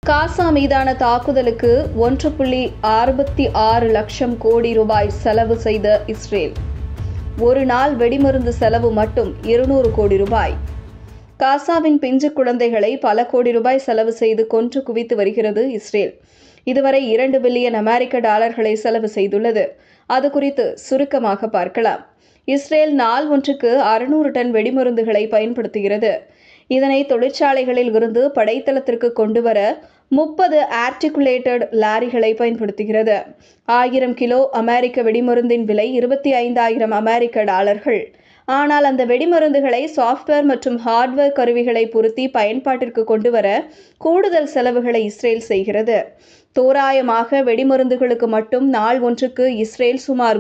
காசா மீதான தாக்குதலுக்கு 1.66 லட்சம் கோடி ரூபாய் செலவு செய்த இஸ்ரேல். ஒரு நாள் வெடிமருந்து செலவு மட்டும் 200 கோடி ரூபாய். காசாவின் பிஞ்சு குழந்தைகளை பல கோடி ரூபாய் செலவு செய்து கொன்று குவித்து வருகிறது இஸ்ரேல். இதுவரை 2 பில்லியன் அமெரிக்க டாலர்களை செலவு செய்துள்ளது. அது குறித்து சுருக்கமாக பார்க்கலாம். இஸ்ரேல் நாள் ஒன்றுக்கு 600 டன் வெடிமருந்துகளை பயன்படுத்துகிறது. இதனை தொழிற்சாலைகளில் இருந்து படைத்தளத்திற்கு கொண்டுவர 30 ஆர்டிகுலேட்டட் லாரிகளை பயன்படுத்துகிறது. 1000 கிலோ அமெரிக்க வெடிமருந்தின் விலை 25,000 அமெரிக்க டாலர்கள். ஆனால் அந்த வெடிமருந்துகளை சாஃப்ட்வேர் மற்றும் ஹார்ட்வேர் கருவிகளை பொருத்தி பயன்பாட்டிற்கு கொண்டுவர கூடுதல் செலவுகளை இஸ்ரேல் செய்கிறது. தோராயமாக வெடிமருந்துகளுக்கு மட்டும் நாள் ஒன்றுக்கு இஸ்ரேல் சுமார்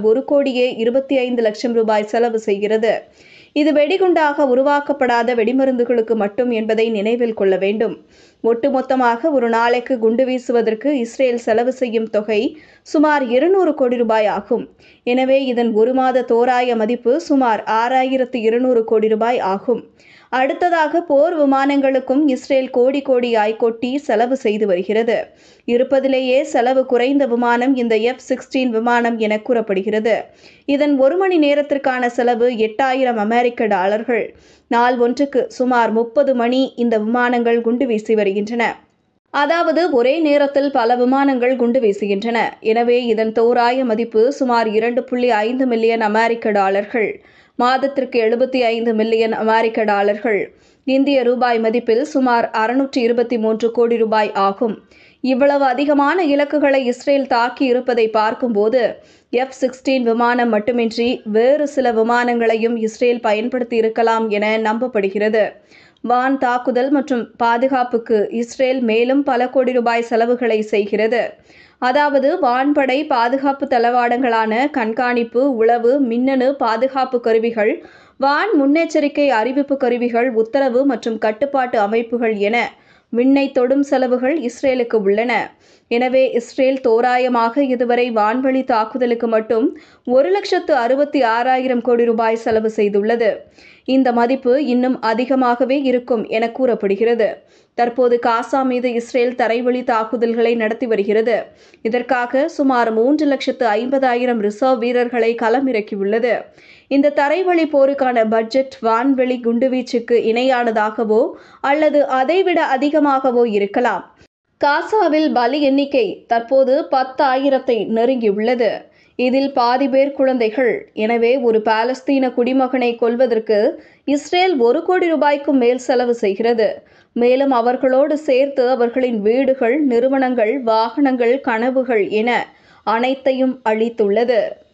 1,25 லட்சம் ரூபாய் செலவு செய்கிறது. இது வெடிகுண்டாக உருவாக்கப்படாத வெடிமருந்துகளுக்கு மட்டும் என்பதை நினைவில் கொள்ள வேண்டும். ஒட்டுமொத்தமாக ஒரு நாளைக்கு குண்டு வீசுவதற்கு இஸ்ரேல் செலவு செய்யும் தொகை சுமார் 200 கோடி ரூபாய் ஆகும். எனவே இதன் ஒரு மாத தோராய மதிப்பு சுமார் 6,200 கோடி ரூபாய் ஆகும். அடுத்ததாக போர் விமானங்களுக்கும் இஸ்ரேல் கோடி கோடியாய் கொட்டி செலவு செய்து வருகிறது. இருப்பதிலேயே செலவு குறைந்த விமானம் இந்த F-16 விமானம் என கூறப்படுகிறது. இதன் 1 மணி நேரத்திற்கான செலவு 8,000 அமெரிக்க டாலர்கள். நாள் ஒன்றுக்கு சுமார் 30 மணி இந்த விமானங்கள் குண்டு வீசி வருகின்றன. அதாவது ஒரே நேரத்தில் பல விமானங்கள் குண்டு வீசுகின்றன. எனவே இதன் தோராய மதிப்பு சுமார் 2.5 மில்லியன் அமெரிக்க டாலர்கள். மாதத்திற்கு 75 மில்லியன் அமெரிக்க டாலர்கள். இந்திய ரூபாய் மதிப்பில் சுமார் 623 கோடி ரூபாய் ஆகும். இவ்வளவு அதிகமான இலக்குகளை இஸ்ரேல் தாக்கி இருப்பதை பார்க்கும்போது F-16 விமானம் மட்டுமின்றி வேறு சில விமானங்களையும் இஸ்ரேல் பயன்படுத்தி இருக்கலாம் என நம்பப்படுகிறது. வான் தாக்குதல் மற்றும் பாதுகாப்புக்கு இஸ்ரேல் மேலும் பல கோடி ரூபாய் செலவுகளை செய்கிறது. அதாவது வான்படை பாதுகாப்பு தளவாடங்களான கண்காணிப்பு, உளவு, மின்னணு பாதுகாப்பு கருவிகள், வான் முன்னெச்சரிக்கை அறிவிப்பு கருவிகள், உத்தரவு மற்றும் கட்டுப்பாட்டு அமைப்புகள் என விண்ணை தொடும் செலவுகள் இஸ்ரேலுக்கு உள்ளன. எனவே இஸ்ரேல் தோராயமாக இதுவரை வான்வழி தாக்குதலுக்கு மட்டும் 1,66,000 கோடி ரூபாய் செலவு செய்துள்ளது. இந்த மதிப்பு இன்னும் அதிகமாகவே இருக்கும் என கூறப்படுகிறது. தற்போது காசா மீது இஸ்ரேல் தரைவழி தாக்குதல்களை நடத்தி வருகிறது. இதற்காக சுமார் 3,50,000 ரிசர்வ் வீரர்களை களமிறக்கியுள்ளது. இந்த தரைவழி போருக்கான பட்ஜெட் வான்வெளி குண்டுவீச்சுக்கு இணையானதாகவோ அல்லது அதைவிட அதிகமாகவோ இருக்கலாம். காசாவில் பலி எண்ணிக்கை தற்போது 10,000 நெருங்கியுள்ளது. இதில் பாதி பேர் குழந்தைகள். எனவே ஒரு பாலஸ்தீன குடிமகனை கொல்வதற்கு இஸ்ரேல் 1 கோடி ரூபாய்க்கும் மேல் செலவு செய்கிறது. மேலும் அவர்களோடு சேர்த்து அவர்களின் வீடுகள், நிறுவனங்கள், வாகனங்கள், கனவுகள் என அனைத்தையும் அழித்துள்ளது.